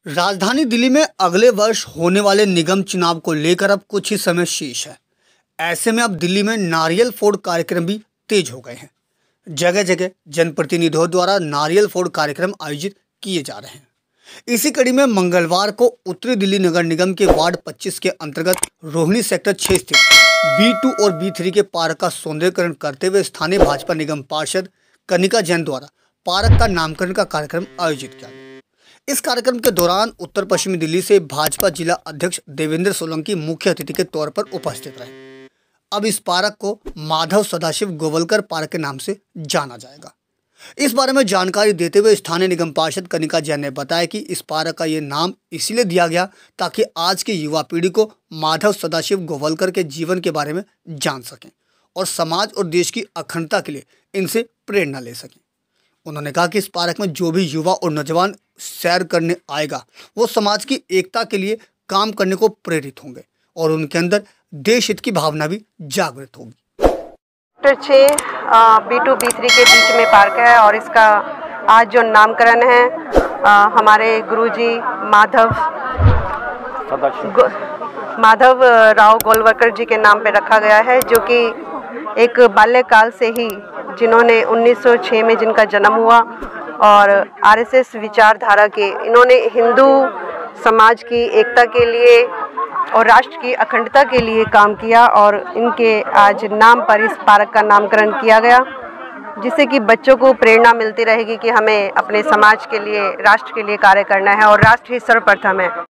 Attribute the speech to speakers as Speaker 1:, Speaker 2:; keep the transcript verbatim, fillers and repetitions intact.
Speaker 1: राजधानी दिल्ली में अगले वर्ष होने वाले निगम चुनाव को लेकर अब कुछ ही समय शेष है। ऐसे में अब दिल्ली में नारियल फोड़ कार्यक्रम भी तेज हो गए हैं। जगह जगह जनप्रतिनिधियों द्वारा नारियल फोड़ कार्यक्रम आयोजित किए जा रहे हैं। इसी कड़ी में मंगलवार को उत्तरी दिल्ली नगर निगम के वार्ड पच्चीस के अंतर्गत रोहिणी सेक्टर छह स्थित बी टू और बी थ्री के पार्क का सौंदर्यीकरण करते हुए स्थानीय भाजपा निगम पार्षद कनिका जैन द्वारा पार्क का नामकरण का कार्यक्रम आयोजित किया गया। इस कार्यक्रम के दौरान उत्तर पश्चिमी दिल्ली से भाजपा जिला अध्यक्ष देवेंद्र सोलंकी मुख्य अतिथि के तौर पर उपस्थित रहे। अब इस पार्क को माधव सदाशिव गोवलकर पार्क के नाम से जाना जाएगा। इस बारे में जानकारी देते हुए स्थानीय निगम पार्षद कनिका जैन ने बताया कि इस पार्क का ये नाम इसलिए दिया गया ताकि आज की युवा पीढ़ी को माधव सदाशिव गोवलकर के जीवन के बारे में जान सकें और समाज और देश की अखंडता के लिए इनसे प्रेरणा ले सकें। उन्होंने कहा कि इस पार्क में जो भी युवा और नौजवान सैर करने आएगा वो समाज की एकता के लिए काम करने को प्रेरित होंगे और उनके अंदर देश हित की भावना भी जागृत होगी।
Speaker 2: सेक्टर छः बी टू बी थ्री के बीच में पार्क है और इसका आज जो नामकरण है आ, हमारे गुरुजी माधव माधव राव गोलवलकर जी के नाम पे रखा गया है, जो कि एक बाल्यकाल से ही जिन्होंने उन्नीस सौ छह में जिनका जन्म हुआ और आरएसएस विचारधारा के इन्होंने हिंदू समाज की एकता के लिए और राष्ट्र की अखंडता के लिए काम किया और इनके आज नाम पर इस पार्क का नामकरण किया गया, जिससे कि बच्चों को प्रेरणा मिलती रहेगी कि हमें अपने समाज के लिए, राष्ट्र के लिए कार्य करना है और राष्ट्र ही सर्वप्रथम है।